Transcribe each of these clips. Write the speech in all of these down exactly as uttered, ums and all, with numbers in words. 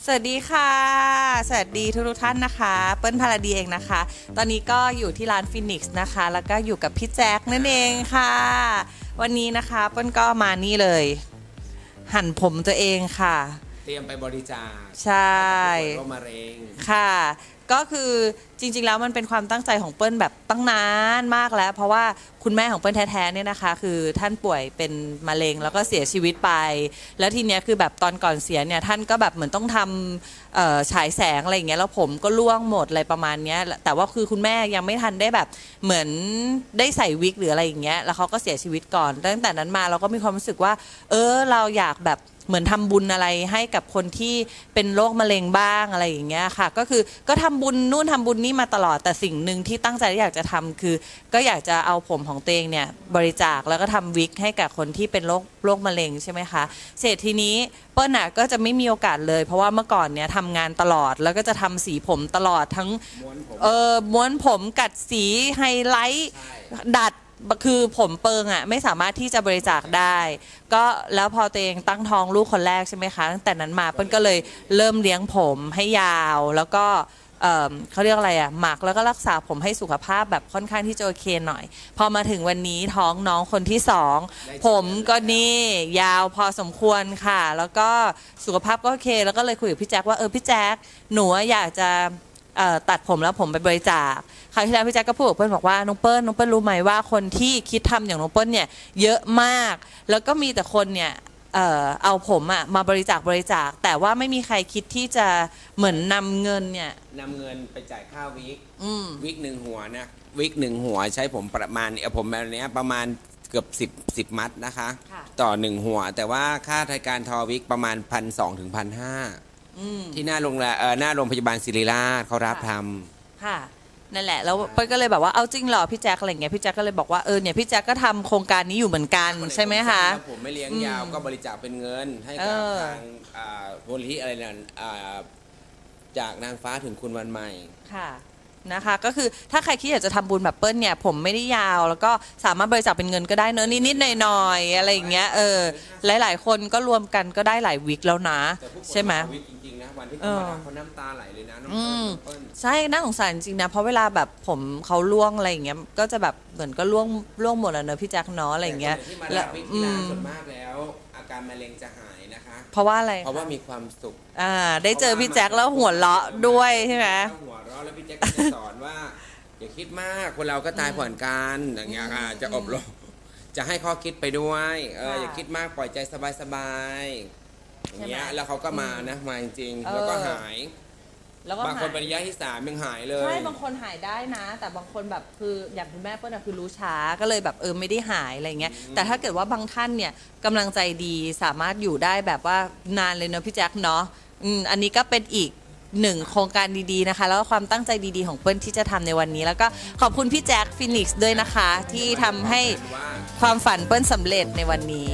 สวัสดีค่ะสวัสดีทุกท่านนะคะเปิ้ลพาราดีเองนะคะตอนนี้ก็อยู่ที่ร้านฟินิกส์นะคะแล้วก็อยู่กับพี่แจ็คนั่นเองค่ะวันนี้นะคะเปิ้ลก็มานี่เลยหั่นผมตัวเองค่ะเตรียมไปบริจาคใช่โรคมะเร็งค่ะก็คือจริงๆแล้วมันเป็นความตั้งใจของเปิ้ลแบบตั้งนานมากแล้วเพราะว่าคุณแม่ของเปิ้ลแท้ๆเนี่ยนะคะคือท่านป่วยเป็นมะเร็งแล้วก็เสียชีวิตไปแล้วทีเนี้ยคือแบบตอนก่อนเสียเนี่ยท่านก็แบบเหมือนต้องทำฉายแสงอะไรอย่างเงี้ยแล้วผมก็ร่วงหมดอะไรประมาณเนี้ยแต่ว่าคือคุณแม่ยังไม่ทันได้แบบเหมือนได้ใส่วิกหรืออะไรอย่างเงี้ยแล้วเขาก็เสียชีวิตก่อนตั้งแต่นั้นมาเราก็มีความรู้สึกว่าเออเราอยากแบบเหมือนทำบุญอะไรให้กับคนที่เป็นโรคมะเร็งบ้างอะไรอย่างเงี้ยค่ะก็คือก็ทำบุญนู่นทำบุญนี่มาตลอดแต่สิ่งหนึ่งที่ตั้งใจที่อยากจะทำคือก็อยากจะเอาผมของตัวเองเนี่ยบริจาคแล้วก็ทำวิกให้กับคนที่เป็นโรคโรคมะเร็งใช่ไหมคะเสร็จทีนี้เปิ้ลน่ะก็จะไม่มีโอกาสเลยเพราะว่าเมื่อก่อนเนี่ยทำงานตลอดแล้วก็จะทำสีผมตลอดทั้งเออม้วนผมกัดสีไฮไลท์ดัดคือผมเปิงอ่ะไม่สามารถที่จะบริจาคได้ก็แล้วพอตัวเองตั้งท้องลูกคนแรกใช่ไหมคะตั้งแต่นั้นมาเปิ้ลก็เลยเริ่มเลี้ยงผมให้ยาวแล้วก็เอ่อเขาเรียกอะไรอ่ะหมักแล้วก็รักษาผมให้สุขภาพแบบค่อนข้างที่จะโอเคหน่อยพอมาถึงวันนี้ท้องน้องคนที่สองผมก็นี่ยาวพอสมควรค่ะแล้วก็สุขภาพก็โอเคแล้วก็เลยคุยกับพี่แจ็คว่าเออพี่แจ็คหนูอยากจะตัดผมแล้วผมไปบริจาคคราวที่แล้วพี่แจ็คก็พูดกับเปิ้ลบอกว่าน้องเปิ้ลน้องเปิ้ลรู้ไหมว่าคนที่คิดทำอย่างน้องเปิ้ลเนี่ยเยอะมากแล้วก็มีแต่คนเนี่ยเอ่อเอาผมอะมาบริจาคบริจาคแต่ว่าไม่มีใครคิดที่จะเหมือนนำเงินเนี่ยนำเงินไปจ่ายค่าวิกวิกหนึ่งหัวนะวิกหนึ่งหัวใช้ผมประมาณเออผมแบบนี้ประมาณเกือบสิบสิบมัดนะคะต่อหนึ่งหัวแต่ว่าค่าทายการทอวิกประมาณพันสองถึงพันห้าที่หน้าโรงเอ่อหน้าโรงพยาบาลศิริราชเขารับทำค่ะนั่นแหละแล้วเปิ้ลก็เลยแบบว่าเอาจริงเหรอพี่แจ็คอะไรเงี้ยพี่แจ็คก็เลยบอกว่าเออเนี่ยพี่แจ็คก็ทำโครงการนี้อยู่เหมือนกันใช่ไหมคะผมไม่เลี้ยงยาวก็บริจาคเป็นเงินให้กับทางมูลนิธิอะไรนั่นจากนางฟ้าถึงคุณวันใหม่ค่ะนะคะก็คือถ้าใครคิดอยากจะทำบุญแบบเปิ้ลเนี่ยผมไม่ได้ยาวแล้วก็สามารถบริจาคเป็นเงินก็ได้เนอะนิดๆหน่อยๆอะไรอย่างเงี้ยเออหลายๆคนก็รวมกันก็ได้หลายวิกแล้วนะใช่ไหมวันที่เขามาเขาน้ำตาไหลเลยนะน้องเปิ้ลใช่น่าสงสารจริงนะเพราะเวลาแบบผมเขาล่วงอะไรอย่างเงี้ยก็จะแบบเหมือนก็ล่วงล่วงหมดแล้วเนอะพี่แจ็คเนาะอะไรอย่างเงี้ยแล้วอืมส่วนมากแล้วอาการมะเร็งจะหายนะคะเพราะว่าอะไรเพราะว่ามีความสุขอ่าได้เจอพี่แจ็คแล้วหัวเราะด้วยใช่ไหมหัวเราะแล้วพี่แจ็คจะสอนว่าอย่าคิดมากคนเราก็ตายผ่อนกันอย่างเงี้ยค่ะจะอบรมจะให้ข้อคิดไปด้วยเอออย่าคิดมากปล่อยใจสบายๆอย่างเงี้ยแล้วเขาก็มานะมาจริงๆแล้วก็หายบางคนปริญญาที่สามยังหายเลยใช่บางคนหายได้นะแต่บางคนแบบคืออย่างคุณแม่เปิ้ลคือรู้ช้าก็เลยแบบเออไม่ได้หายอะไรเงี้ยแต่ถ้าเกิดว่าบางท่านเนี่ยกำลังใจดีสามารถอยู่ได้แบบว่านานเลยเนาะพี่แจ็คเนาะอืมอันนี้ก็เป็นอีกหนึ่งโครงการดีๆนะคะแล้วก็ความตั้งใจดีๆของเปิ้ลที่จะทำในวันนี้แล้วก็ขอบคุณพี่แจ็คฟินิกส์ด้วยนะคะที่ทำให้ความฝันเปิ้ลสำเร็จในวันนี้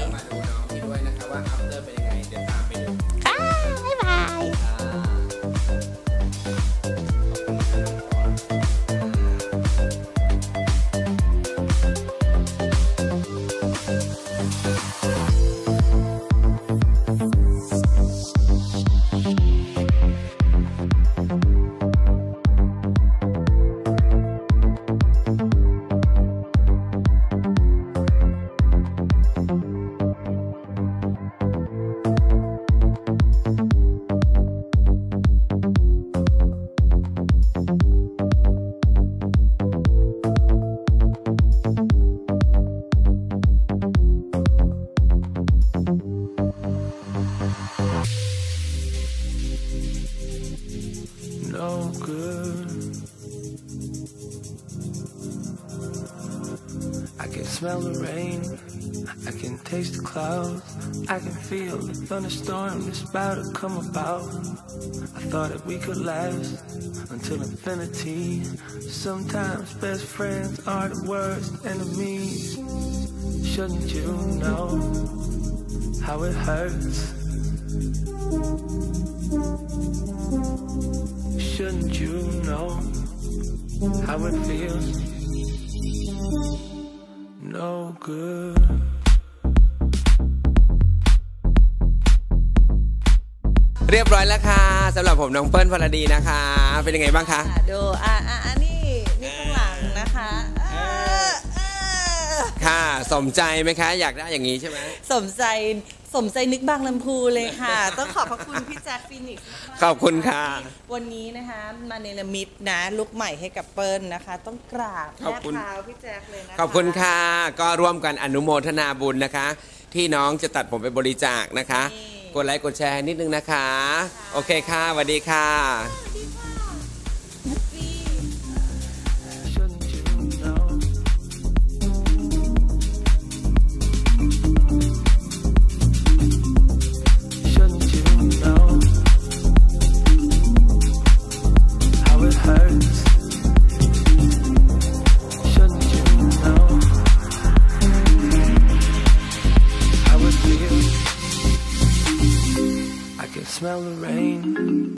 I can smell the rain, I can taste the clouds, I can feel the thunderstorm that's about to come about. I thought that we could last until infinity. Sometimes best friends are the worst enemies. Shouldn't you know how it hurts? Shouldn't you know how it feels? No good. เรียบร้อยแล้วค่ะสำหรับผมน้องเปิ้ลพรดีนะคะเป็นยังไงบ้างคะดูอ่ะอ่ะอ่ะนี่นี่ข้างหลังนะคะเออเออค่ะสมใจไหมคะ อยากได้อย่างนี้ใช่ไหมสมใจสมใจนึกบางลำพูเลยค่ะ ต้องขอบพระคุณพี่แจ็คฟินิกซ์มากๆขอบคุณค่ะที่วันนี้นะคะมาเนรมิตนะลุกใหม่ให้กับเปิ้ลนะคะ ต้องกราบขอบแม่คุณพราวพี่แจ็คเลยนะคะขอบคุณค่ะก็ร่วมกันอนุโมทนาบุญนะคะ ที่น้องจะตัดผมไปบริจาคนะคะ กดไลค์กดแชร์นิดนึงนะคะ โอเคค่ะสวัสดีค่ะ Shouldn't you know? Shouldn't you know how it hurts? Shouldn't you know how it feels? I can smell the rain.